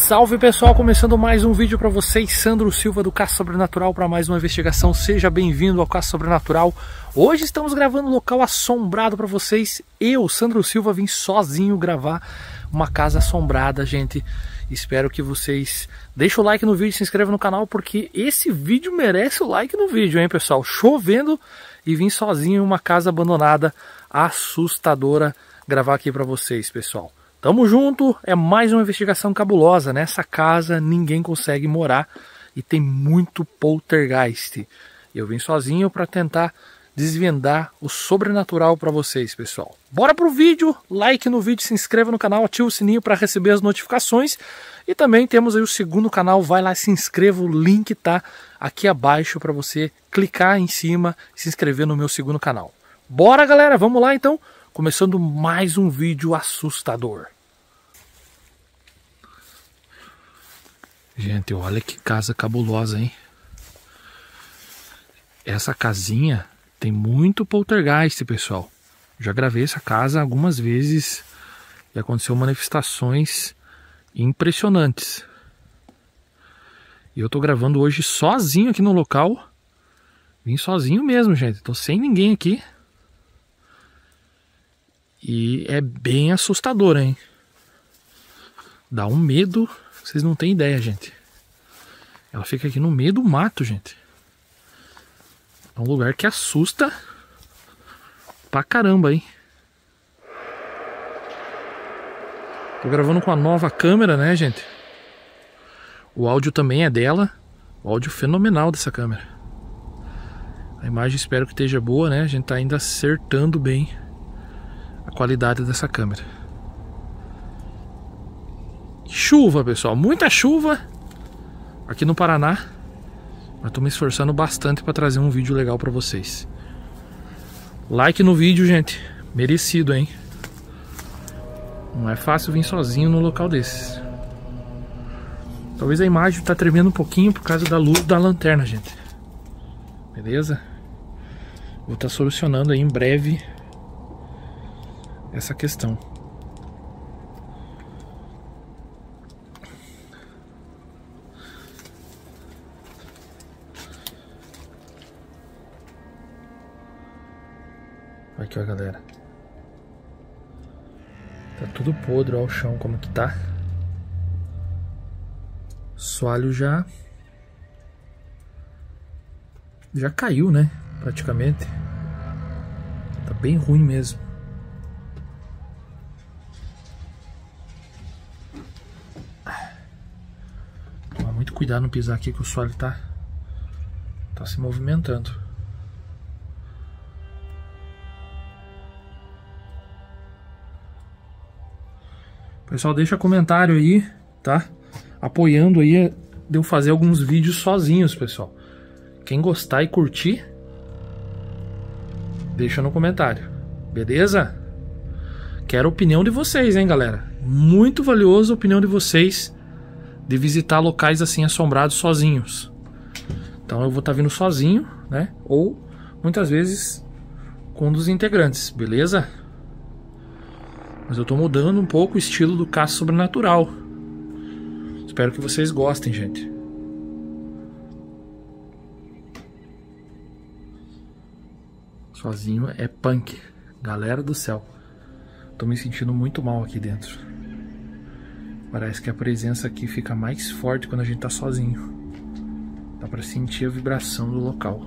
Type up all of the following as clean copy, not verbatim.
Salve pessoal, começando mais um vídeo para vocês, Sandro Silva do Caça Sobrenatural para mais uma investigação. Seja bem-vindo ao Caça Sobrenatural. Hoje estamos gravando um local assombrado para vocês. Eu, Sandro Silva, vim sozinho gravar uma casa assombrada, gente. Espero que vocês deixem o like no vídeo, se inscrevam no canal, porque esse vídeo merece o like no vídeo, hein pessoal? Chovendo e vim sozinho em uma casa abandonada, assustadora, gravar aqui para vocês, pessoal. Tamo junto, é mais uma investigação cabulosa. Nessa casa ninguém consegue morar e tem muito poltergeist. Eu vim sozinho para tentar desvendar o sobrenatural para vocês, pessoal. Bora pro vídeo, like no vídeo, se inscreva no canal, ativa o sininho para receber as notificações. E também temos aí o segundo canal, vai lá, se inscreva, o link tá aqui abaixo para você clicar em cima e se inscrever no meu segundo canal. Bora galera, vamos lá então, começando mais um vídeo assustador. Gente, olha que casa cabulosa, hein? Essa casinha tem muito poltergeist, pessoal. Já gravei essa casa algumas vezes e aconteceu manifestações impressionantes. E eu tô gravando hoje sozinho aqui no local. Vim sozinho mesmo, gente. Tô sem ninguém aqui. E é bem assustador, hein? Dá um medo. Vocês não têm ideia, gente. Ela fica aqui no meio do mato, gente. É um lugar que assusta pra caramba, hein? Tô gravando com a nova câmera, né, gente? O áudio também é dela. O áudio fenomenal dessa câmera. A imagem espero que esteja boa, né? A gente tá ainda acertando bem a qualidade dessa câmera. Chuva, pessoal, muita chuva aqui no Paraná. Mas tô me esforçando bastante para trazer um vídeo legal para vocês. Like no vídeo, gente, merecido, hein? Não é fácil vir sozinho num local desses. Talvez a imagem tá tremendo um pouquinho por causa da luz da lanterna, gente. Beleza? Vou estar solucionando aí em breve essa questão. Aqui ó galera, tá tudo podre, ó o chão como que tá. O soalho já caiu, né, praticamente. Tá bem ruim mesmo. Tomar muito cuidado não pisar aqui que o soalho tá se movimentando. Pessoal, deixa comentário aí, tá? Apoiando aí de eu fazer alguns vídeos sozinhos, pessoal. Quem gostar e curtir, deixa no comentário, beleza? Quero a opinião de vocês, hein, galera? Muito valiosa a opinião de vocês de visitar locais assim assombrados sozinhos. Então eu vou estar vindo sozinho, né? Ou muitas vezes com um dos integrantes, beleza? Mas eu tô mudando um pouco o estilo do Caça Sobrenatural. Espero que vocês gostem, gente. Sozinho é punk. Galera do céu. Tô me sentindo muito mal aqui dentro. Parece que a presença aqui fica mais forte quando a gente tá sozinho. Dá pra sentir a vibração do local.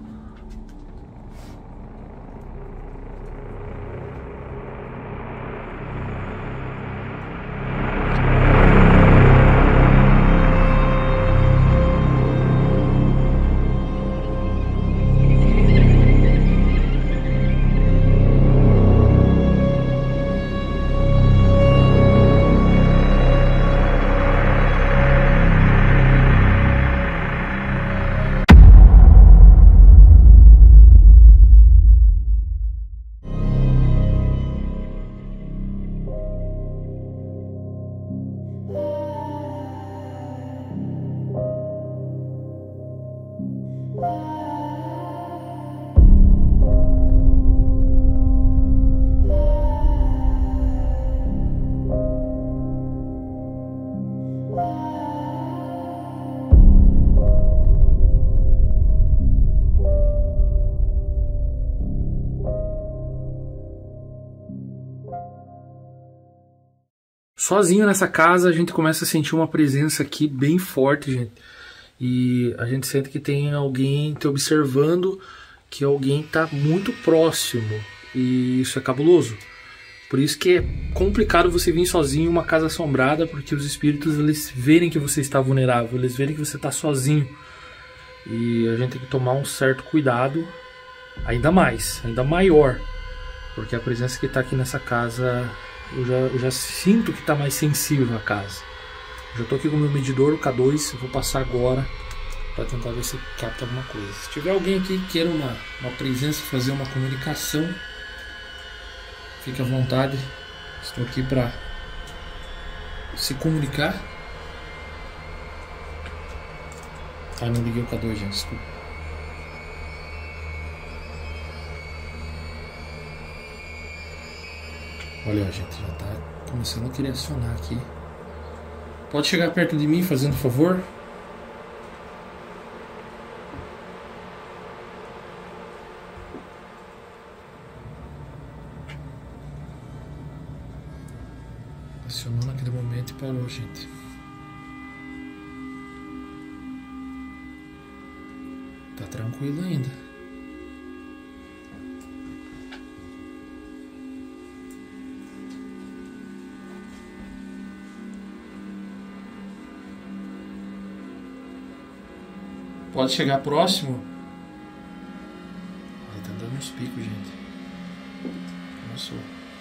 sozinho nessa casa, a gente começa a sentir uma presença aqui bem forte, gente. E a gente sente que tem alguém te observando, que alguém está muito próximo. E isso é cabuloso. Por isso que é complicado você vir sozinho em uma casa assombrada, porque os espíritos, eles verem que você está vulnerável, eles verem que você está sozinho. E a gente tem que tomar um certo cuidado, ainda maior. Porque a presença que está aqui nessa casa, eu já sinto que está mais sensível a casa. Já estou aqui com o meu medidor, o K2, eu vou passar agora para tentar ver se capta alguma coisa. Se tiver alguém aqui que queira uma presença, fazer uma comunicação, fique à vontade. Estou aqui para se comunicar. Ah, não liguei o K2, gente, desculpa. Olha, gente, já está começando a querer acionar aqui. Pode chegar perto de mim, fazendo favor? Acionou naquele momento e parou, gente. Tá tranquilo ainda. Pode chegar próximo. Ele tá dando uns picos, gente. Começou.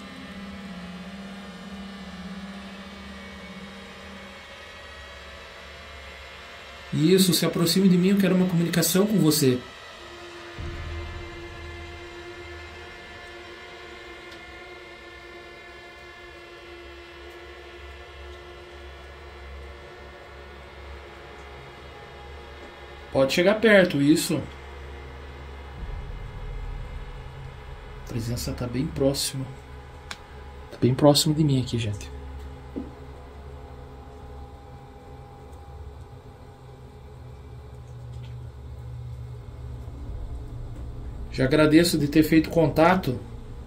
Isso, se aproxime de mim, eu quero uma comunicação com você. Pode chegar perto, isso. A presença está bem próxima. Está bem próximo de mim aqui, gente. Já agradeço de ter feito contato.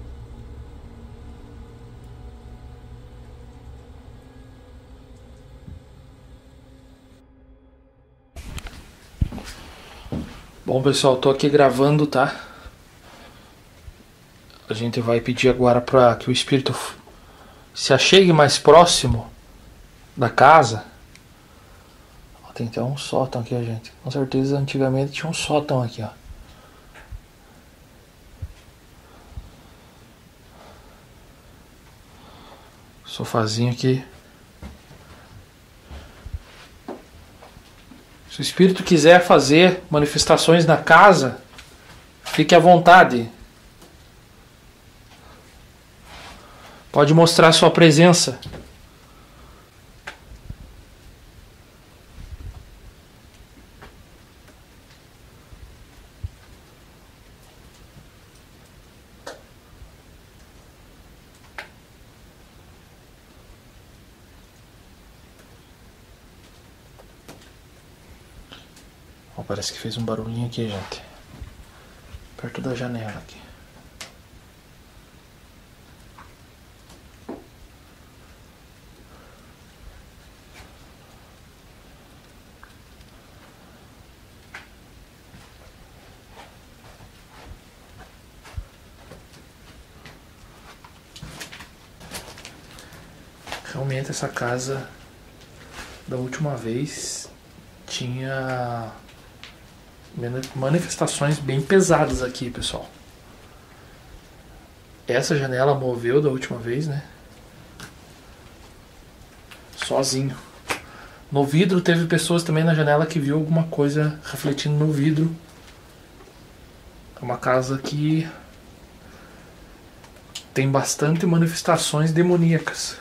Bom, pessoal, tô aqui gravando, tá? A gente vai pedir agora para que o espírito se achegue mais próximo da casa. Tem até um sótão aqui, gente. Com certeza, antigamente tinha um sótão aqui, ó. Sofazinho aqui. Se o espírito quiser fazer manifestações na casa, fique à vontade. Pode mostrar sua presença. Oh, parece que fez um barulhinho aqui, gente. Perto da janela aqui. Realmente essa casa da última vez tinha manifestações bem pesadas aqui, pessoal. Essa janela moveu da última vez, né? Sozinho. No vidro teve pessoas também na janela que viu alguma coisa refletindo no vidro. É uma casa que tem bastante manifestações demoníacas.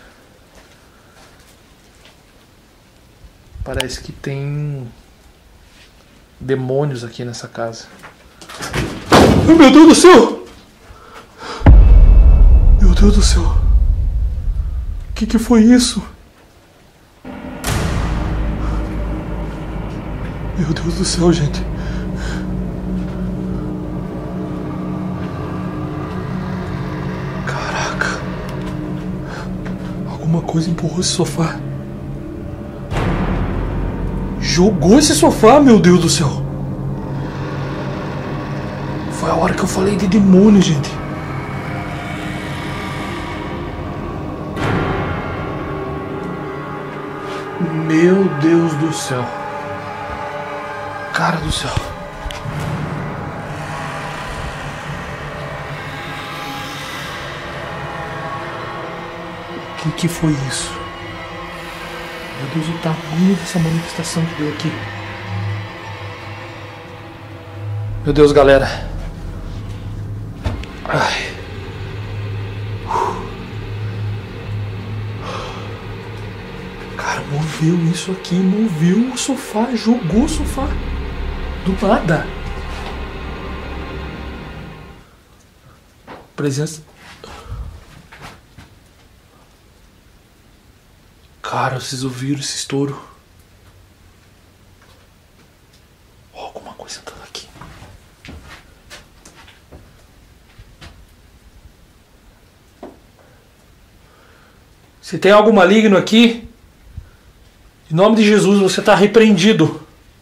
Parece que tem demônios aqui nessa casa. Oh, meu Deus do céu! Meu Deus do céu! O que foi isso? Meu Deus do céu, gente! Caraca! Alguma coisa empurrou esse sofá. Jogou esse sofá, meu Deus do céu. Foi a hora que eu falei de demônio, gente. Meu Deus do céu. Cara do céu. O que foi isso? Meu Deus, o tamanho dessa manifestação que deu aqui. Meu Deus, galera. Ai. Cara, moveu isso aqui, moveu o sofá, jogou o sofá. Do nada. Presença. Cara, vocês ouviram esse estouro? Oh, alguma coisa tá aqui. Se tem algo maligno aqui, em nome de Jesus, você está repreendido.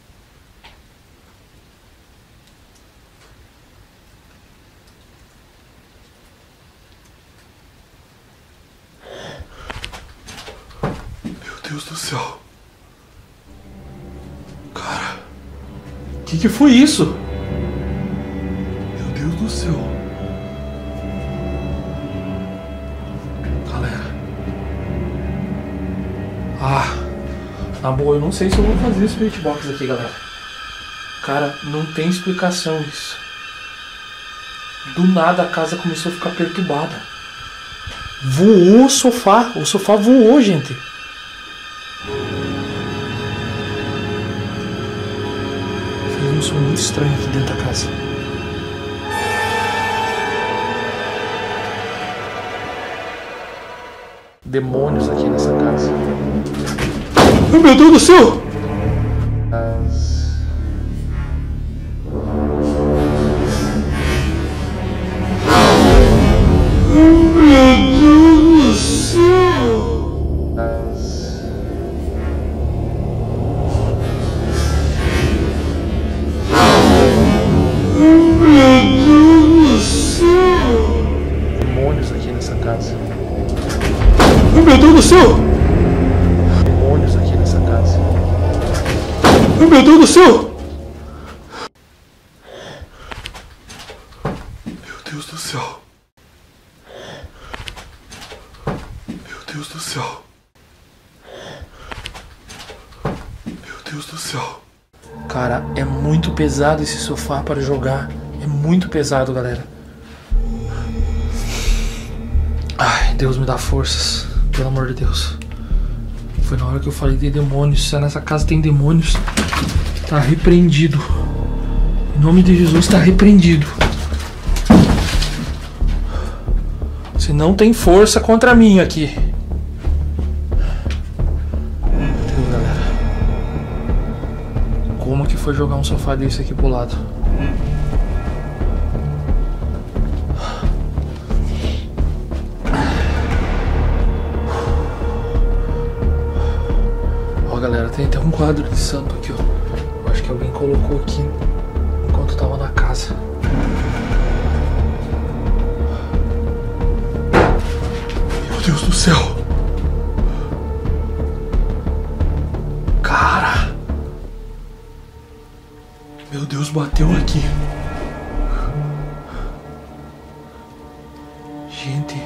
Meu Deus do céu. Cara, o que foi isso? Meu Deus do céu. Galera. Na boa, eu não sei se eu vou fazer esse Spirit Box aqui, galera. Cara, não tem explicação isso. Do nada a casa começou a ficar perturbada. Voou o sofá voou, gente. Fez um som muito estranho aqui dentro da casa. Demônios aqui nessa casa. Oh, meu Deus do céu! Demônios aqui nessa casa. Oh, meu Deus do céu! Demônios aqui nessa casa. Oh, meu Deus do céu! Meu Deus do céu. Meu Deus do céu. Meu Deus do céu. Cara, é muito pesado esse sofá para jogar. É muito pesado, galera. Ai, Deus me dá forças. Pelo amor de Deus. Foi na hora que eu falei de demônios. Se nessa casa tem demônios, tá repreendido. Em nome de Jesus, tá repreendido. Você não tem força contra mim aqui. Meu Deus, galera. Como que foi jogar um sofá desse aqui pro lado? Ó, galera, tem até um quadro de santo aqui, ó. Eu acho que alguém colocou aqui enquanto tava na casa. Meu Deus do céu! Cara! Meu Deus, bateu aqui. Gente.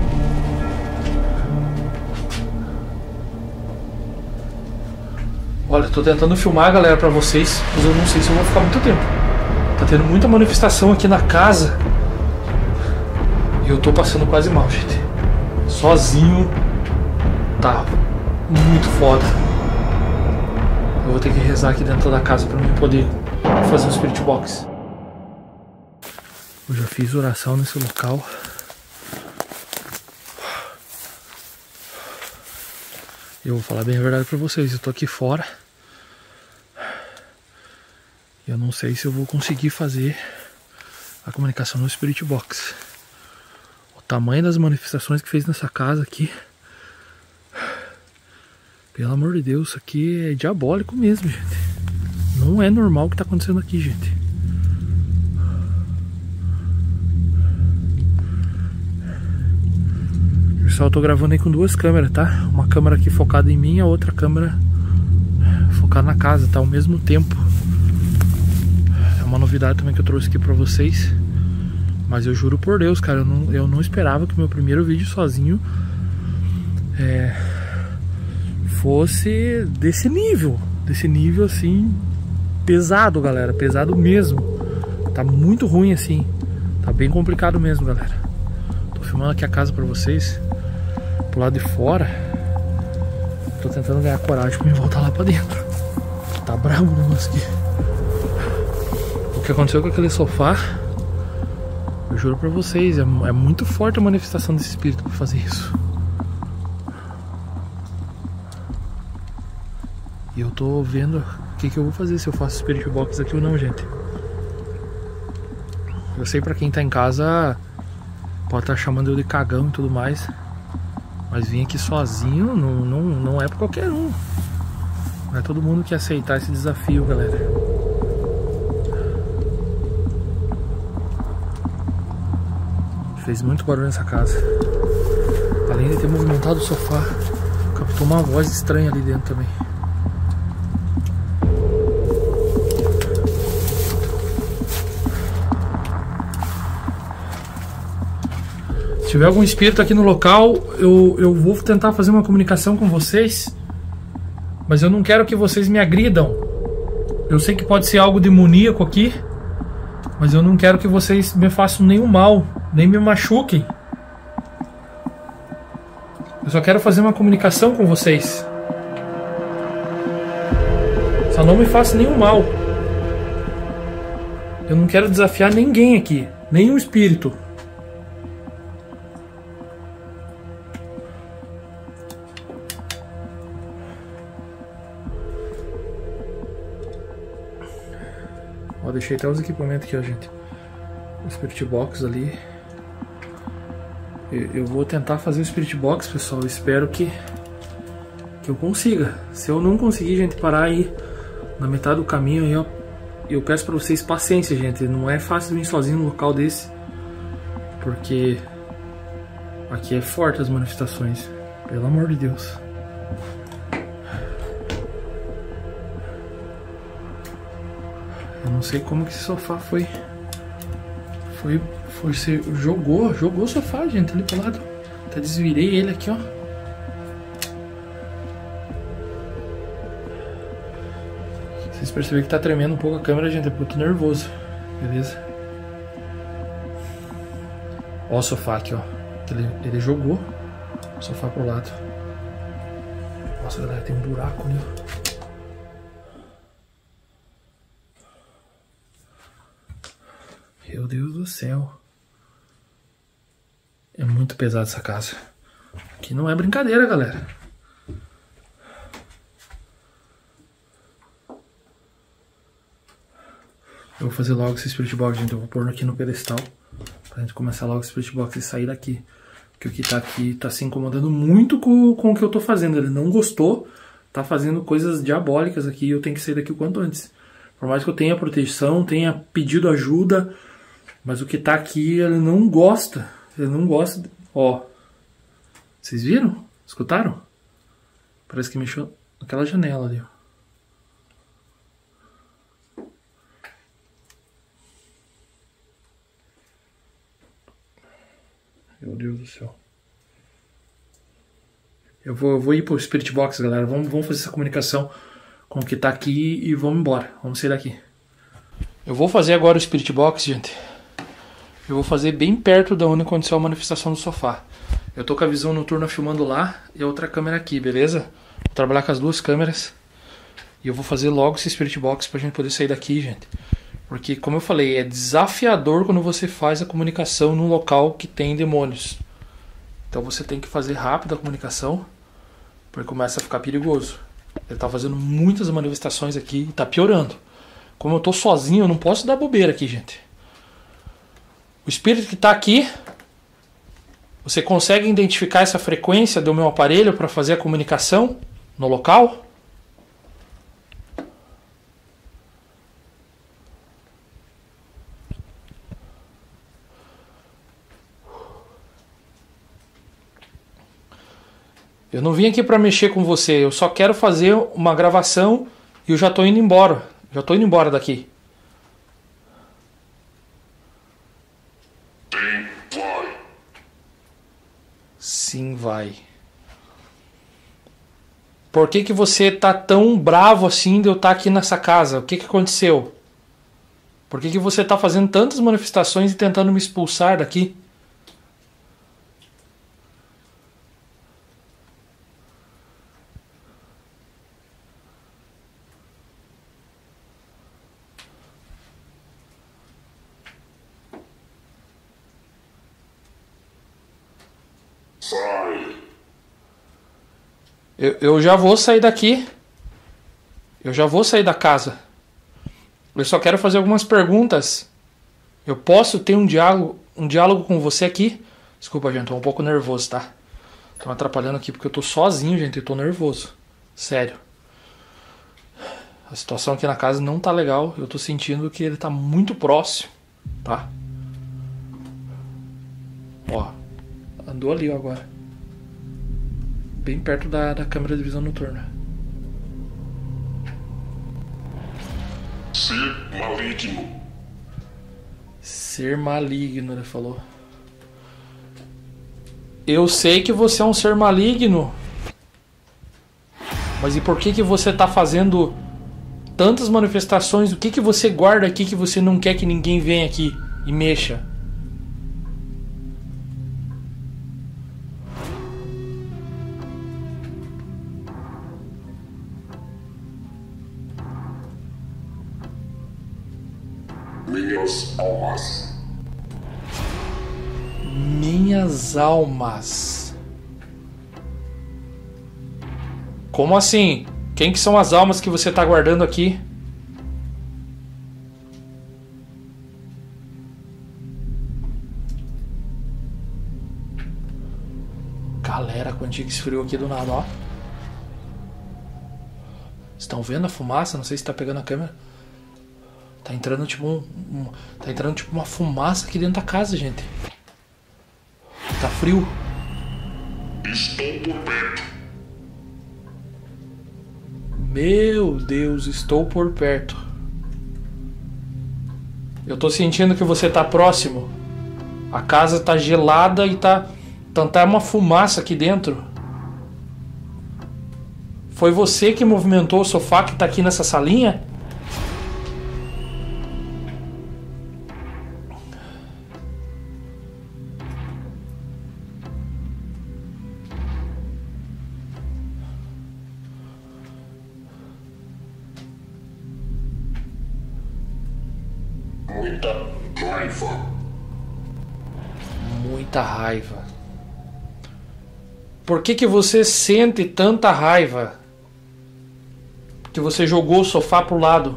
Olha, eu tô tentando filmar, galera, pra vocês, mas eu não sei se eu vou ficar muito tempo. Tá tendo muita manifestação aqui na casa. E eu tô passando quase mal, gente. Sozinho tá muito foda. Eu vou ter que rezar aqui dentro da casa pra mim poder fazer um Spirit Box. Eu já fiz oração nesse local. Eu vou falar bem a verdade pra vocês, eu tô aqui fora. Eu não sei se eu vou conseguir fazer a comunicação no Spirit Box. O tamanho das manifestações que fez nessa casa aqui Pelo amor de Deus, isso aqui é diabólico mesmo, gente. Não é normal o que tá acontecendo aqui, gente. Pessoal, eu tô gravando aí com duas câmeras, tá? Uma câmera aqui focada em mim e a outra câmera focada na casa, tá? Ao mesmo tempo. É uma novidade também que eu trouxe aqui pra vocês. Mas eu juro por Deus, cara, eu não esperava que o meu primeiro vídeo sozinho fosse desse nível assim, pesado, galera, pesado mesmo. Tá muito ruim assim, tá bem complicado mesmo, galera. Tô filmando aqui a casa pra vocês, pro lado de fora. Tô tentando ganhar coragem pra me voltar lá pra dentro. Tá bravo o negócio aqui. O que aconteceu com aquele sofá, eu juro pra vocês, é muito forte a manifestação desse espírito pra fazer isso. E eu tô vendo o que eu vou fazer, se eu faço Spirit Box aqui ou não, gente. Eu sei pra quem tá em casa pode estar chamando eu de cagão e tudo mais, mas vir aqui sozinho não é pra qualquer um. Não é todo mundo que aceitar esse desafio, galera. Fez muito barulho nessa casa. Além de ter movimentado o sofá, captou uma voz estranha ali dentro também. Se tiver algum espírito aqui no local, eu vou tentar fazer uma comunicação com vocês, mas eu não quero que vocês me agridam. Eu sei que pode ser algo demoníaco aqui, mas eu não quero que vocês me façam nenhum mal, nem me machuquem. Eu só quero fazer uma comunicação com vocês. Só não me façam nenhum mal. Eu não quero desafiar ninguém aqui, nenhum espírito. Ó, deixei até os equipamentos aqui, ó, gente. O Spirit Box ali. Eu vou tentar fazer o Spirit Box, pessoal. Eu espero que eu consiga. Se eu não conseguir, gente, parar aí na metade do caminho, aí, ó, eu peço pra vocês paciência, gente. Não é fácil vir sozinho num local desse, porque aqui é forte as manifestações. Pelo amor de Deus. Eu não sei como que esse sofá você jogou o sofá, gente, ali pro lado. Até desvirei ele aqui, ó. Vocês perceberam que tá tremendo um pouco a câmera, gente, é porque eu tô nervoso. Beleza? Ó o sofá aqui, ó. Ele jogou o sofá pro lado. Nossa, galera, tem um buraco ali, ó. Meu Deus do céu. É muito pesado essa casa. Aqui não é brincadeira, galera. Eu vou fazer logo esse Spirit Box, gente. Eu vou pôr aqui no pedestal pra gente começar logo esse Spirit Box e sair daqui. Porque o que tá aqui tá se incomodando muito com o que eu tô fazendo. Ele não gostou. Tá fazendo coisas diabólicas aqui e eu tenho que sair daqui o quanto antes. Por mais que eu tenha proteção, tenha pedido ajuda, mas o que tá aqui, ele não gosta. Ele não gosta. Ó. Vocês viram? Escutaram? Parece que mexeu naquela janela ali, ó. Meu Deus do céu. Eu vou ir pro Spirit Box, galera. Vamos fazer essa comunicação com o que tá aqui e vamos embora. Vamos sair daqui. Eu vou fazer agora o Spirit Box, gente. Eu vou fazer bem perto da onde aconteceu a manifestação do sofá. Eu tô com a visão noturna filmando lá e a outra câmera aqui, beleza? Vou trabalhar com as duas câmeras. E eu vou fazer logo esse Spirit Box pra gente poder sair daqui, gente. Porque, como eu falei, é desafiador quando você faz a comunicação num local que tem demônios. Então você tem que fazer rápido a comunicação, porque começa a ficar perigoso. Ele tá fazendo muitas manifestações aqui e tá piorando. Como eu tô sozinho, eu não posso dar bobeira aqui, gente. O espírito que tá aqui, você consegue identificar essa frequência do meu aparelho para fazer a comunicação? no local? Eu não vim aqui para mexer com você, eu só quero fazer uma gravação e eu já tô indo embora. Já tô indo embora daqui. Vai. Sim, vai. Por que você tá tão bravo assim de eu estar aqui nessa casa? O que aconteceu? Por que você tá fazendo tantas manifestações e tentando me expulsar daqui? Sai. Eu já vou sair daqui. Eu já vou sair da casa. Eu só quero fazer algumas perguntas. Eu posso ter um diálogo com você aqui? Desculpa, gente, tô um pouco nervoso, tá? Tô me atrapalhando aqui porque eu tô sozinho, gente, e tô nervoso. Sério. A situação aqui na casa não tá legal. Eu tô sentindo que ele tá muito próximo, tá? Ó, andou ali ó, agora. Bem perto da câmera de visão noturna. Ser maligno. Ser maligno, ele falou. Eu sei que você é um ser maligno. Mas e por que você tá fazendo tantas manifestações? O que você guarda aqui que você não quer que ninguém venha aqui e mexa? Minhas almas. Minhas almas. Como assim? Quem que são as almas que você tá guardando aqui? Galera, quantinho que esfriou aqui do nada, ó. Estão vendo a fumaça? Não sei se tá pegando a câmera. Tá entrando tipo tá entrando tipo uma fumaça aqui dentro da casa, gente. Tá frio. Estou por perto. Meu Deus, estou por perto. Eu tô sentindo que você tá próximo. A casa tá gelada e tá uma fumaça aqui dentro. Foi você que movimentou o sofá que tá aqui nessa salinha? Muita raiva. Muita raiva. Por que você sente tanta raiva? Que você jogou o sofá pro lado.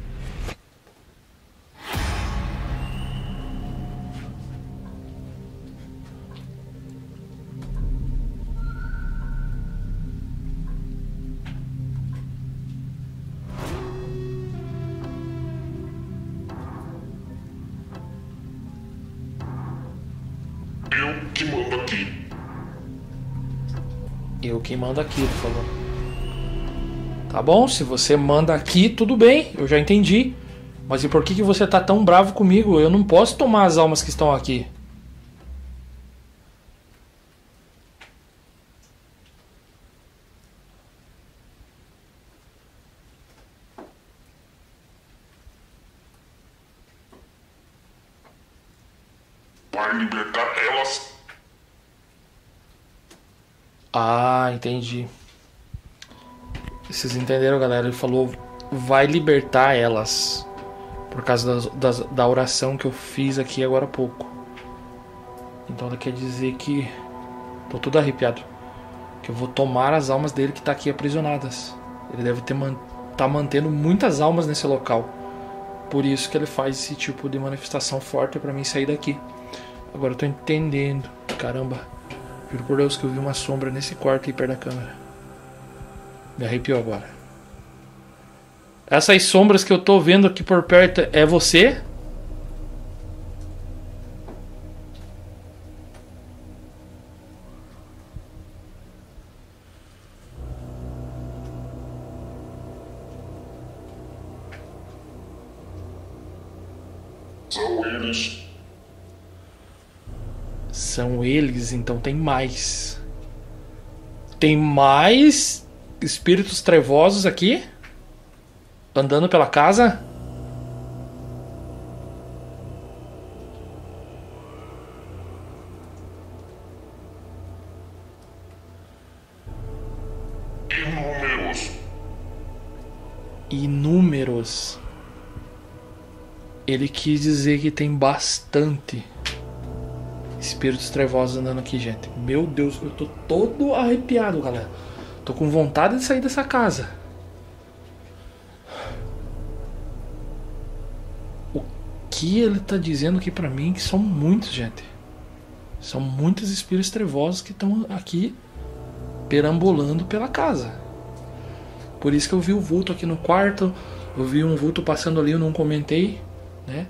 Eu que mando aqui. Eu quem mando aqui, ele falou. Tá bom, se você manda aqui, tudo bem, eu já entendi. Mas e por que você tá tão bravo comigo? Eu não posso tomar as almas que estão aqui. Vai libertar elas. Ah, entendi. Vocês entenderam, galera? Ele falou, vai libertar elas. Por causa da oração que eu fiz aqui agora há pouco. Então ela quer dizer que... Tô todo arrepiado. Que eu vou tomar as almas dele que tá aqui aprisionadas. Ele deve tá mantendo muitas almas nesse local. Por isso que ele faz esse tipo de manifestação forte pra mim sair daqui. Agora eu tô entendendo. Caramba. Juro por Deus que eu vi uma sombra nesse quarto aí perto da câmera. Me arrepiou agora. Essas sombras que eu tô vendo aqui por perto é você? São eles. São eles, então tem mais. Tem mais espíritos trevosos aqui? Andando pela casa? Inúmeros. Inúmeros. Ele quis dizer que tem bastante espíritos trevosos andando aqui, gente. Meu Deus, eu tô todo arrepiado, galera. Tô com vontade de sair dessa casa. O que ele tá dizendo aqui pra mim que são muitos, gente. São muitos espíritos trevosos que estão aqui perambulando pela casa. Por isso que eu vi o vulto aqui no quarto. Eu vi um vulto passando ali, eu não comentei, né?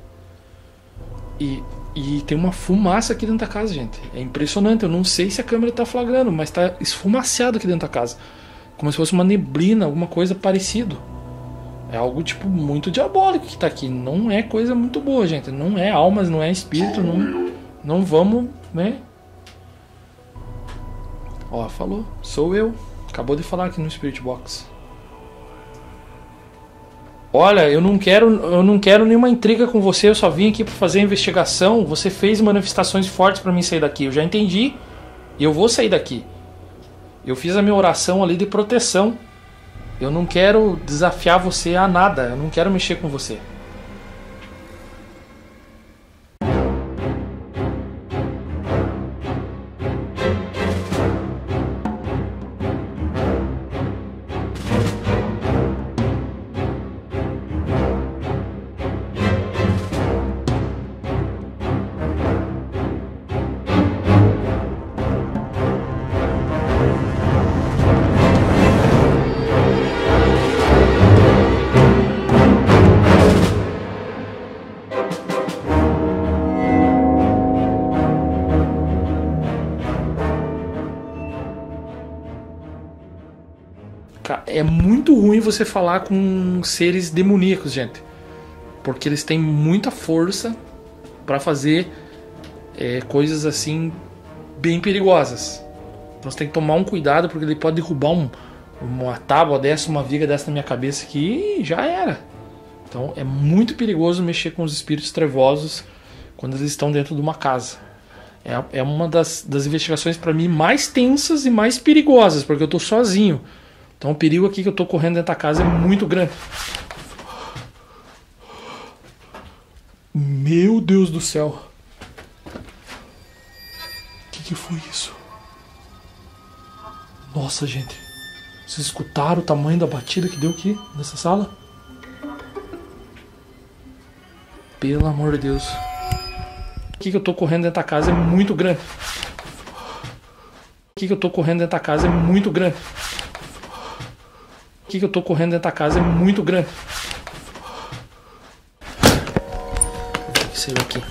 E tem uma fumaça aqui dentro da casa, gente. É impressionante. Eu não sei se a câmera tá flagrando, mas tá esfumaciado aqui dentro da casa. Como se fosse uma neblina, alguma coisa parecido. É algo tipo muito diabólico que tá aqui. Não é coisa muito boa, gente. Não é almas, não é espírito. Não vamos, né? Ó, falou. Sou eu. Acabou de falar aqui no Spirit Box. Olha, eu não quero nenhuma intriga com você, eu só vim aqui para fazer a investigação. Você fez manifestações fortes para mim sair daqui. Eu já entendi. E eu vou sair daqui. Eu fiz a minha oração ali de proteção. Eu não quero desafiar você a nada. Eu não quero mexer com você. É muito ruim você falar com seres demoníacos, gente, porque eles têm muita força para fazer coisas assim bem perigosas. Então você tem que tomar um cuidado, porque ele pode derrubar uma tábua dessa, uma viga dessa na minha cabeça aqui e já era. Então é muito perigoso mexer com os espíritos trevosos quando eles estão dentro de uma casa. É uma das investigações para mim mais tensas e mais perigosas, porque eu tô sozinho. Então o perigo aqui que eu tô correndo dentro da casa é muito grande. Meu Deus do céu. O que foi isso? Nossa, gente. Vocês escutaram o tamanho da batida que deu aqui nessa sala? Pelo amor de Deus. O que eu tô correndo dentro da casa é muito grande. O que eu tô correndo dentro da casa é muito grande. O que eu tô correndo dentro da casa é muito grande. Saiu aqui.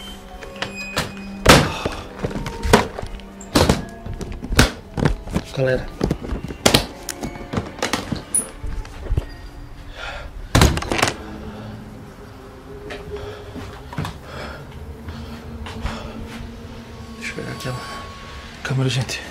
Galera. Deixa eu pegar aquela câmera, gente.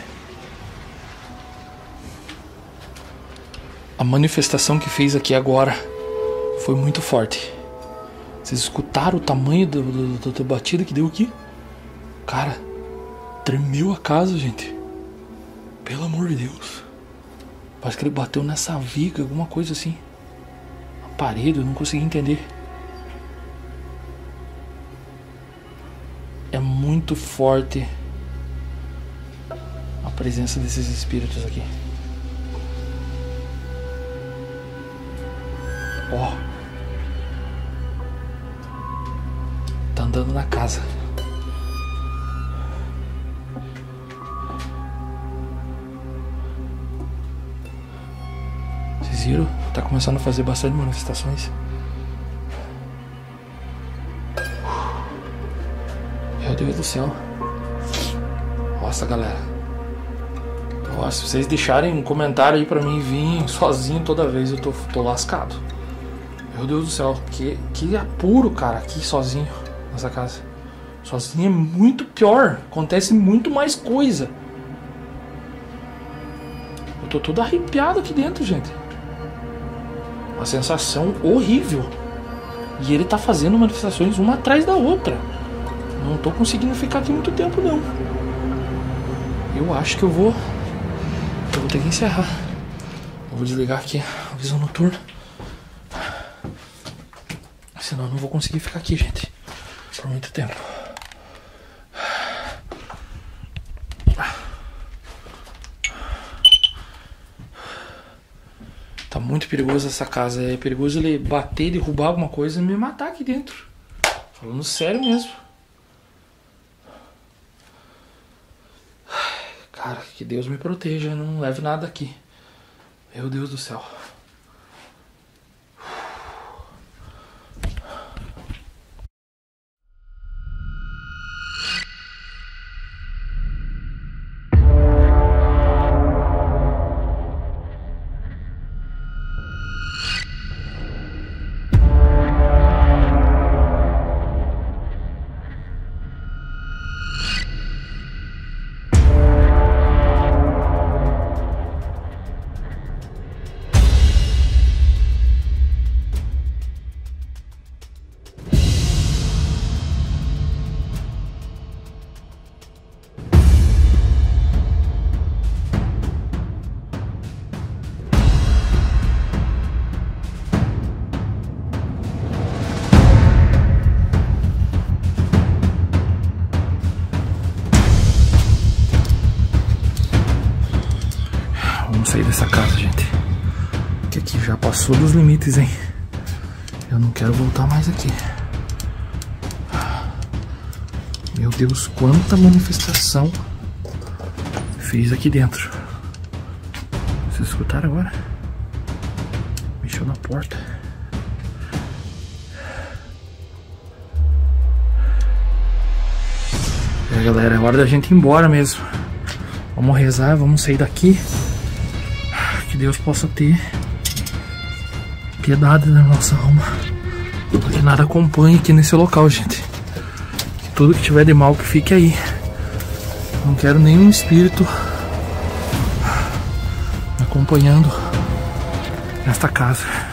A manifestação que fez aqui agora foi muito forte. Vocês escutaram o tamanho da batida que deu aqui? Cara, tremeu a casa, gente. Pelo amor de Deus. Parece que ele bateu nessa viga, alguma coisa assim. A parede, eu não consegui entender. É muito forte a presença desses espíritos aqui. Ó, tá andando na casa. viram? Tá começando a fazer bastante manifestações. Meu Deus do céu. Nossa, galera. Nossa, se vocês deixarem um comentário aí pra mim vir sozinho toda vez, eu tô lascado. Meu Deus do céu. Que apuro, cara, aqui sozinho nessa casa. Sozinho é muito pior. Acontece muito mais coisa. Eu tô todo arrepiado aqui dentro, gente. Uma sensação horrível. E ele tá fazendo manifestações uma atrás da outra. Não tô conseguindo ficar aqui muito tempo, não. Eu acho que eu vou ter que encerrar. Eu vou desligar aqui a visão noturna. Senão eu não vou conseguir ficar aqui, gente, por muito tempo. Tá muito perigoso essa casa. É perigoso ele bater, derrubar alguma coisa e me matar aqui dentro. Falando sério mesmo. Cara, que Deus me proteja, não leve nada aqui. Meu Deus do céu. Vamos sair dessa casa, gente. Que aqui já passou dos limites, hein? Eu não quero voltar mais aqui. Meu Deus, quanta manifestação fiz aqui dentro. Vocês escutaram agora? Mexeu na porta. É, galera, é hora da gente ir embora mesmo. Vamos rezar, vamos sair daqui. Que Deus possa ter piedade da nossa alma. Que nada acompanhe aqui nesse local, gente. Que tudo que tiver de mal que fique aí. Não quero nenhum espírito me acompanhando nesta casa.